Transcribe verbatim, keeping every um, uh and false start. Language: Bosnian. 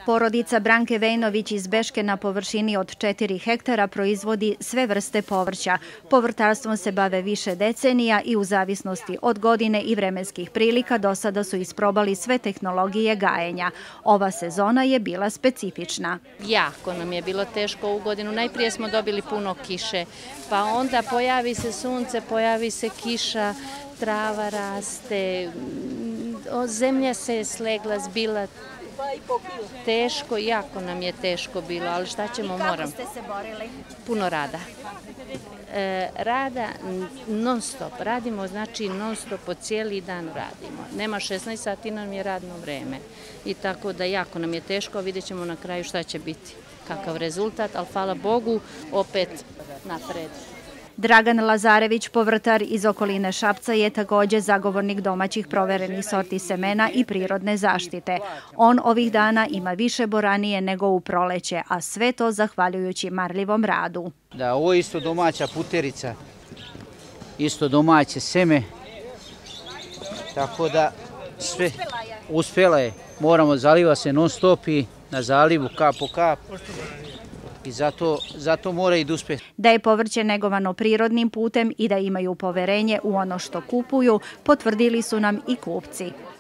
Porodica Branke Vejnović iz Beške na površini od četiri hektara proizvodi sve vrste povrća. Povrtarstvom se bave više decenija i u zavisnosti od godine i vremenskih prilika do sada su isprobali sve tehnologije gajenja. Ova sezona je bila specifična. Jako nam je bilo teško ovu godinu. Najprije smo dobili puno kiše, pa onda pojavi se sunce, pojavi se kiša, trava raste, zemlja se je slegla, zbila. Teško, jako nam je teško bilo, ali šta ćemo, moram. I kako ste se borili? Puno rada. E, rada non stop. Radimo, znači non stop, po cijeli dan radimo. Nema šesnaest sati nam je radno vreme. I tako da jako nam je teško, vidjet ćemo na kraju šta će biti, kakav rezultat, ali hvala Bogu, opet napred. Dragan Lazarević, povrtar iz okoline Šapca, je također zagovornik domaćih proverenih sorti semena i prirodne zaštite. On ovih dana ima više boranije nego u proleće, a sve to zahvaljujući marljivom radu. Da, ovo je isto domaća puterica, isto domaće seme, tako da sve uspjela je. Moramo zaliva se non stop i na zalivu kap po kap. I zato, zato mora i da uspe. Da je povrće negovano prirodnim putem i da imaju poverenje u ono što kupuju, potvrdili su nam i kupci.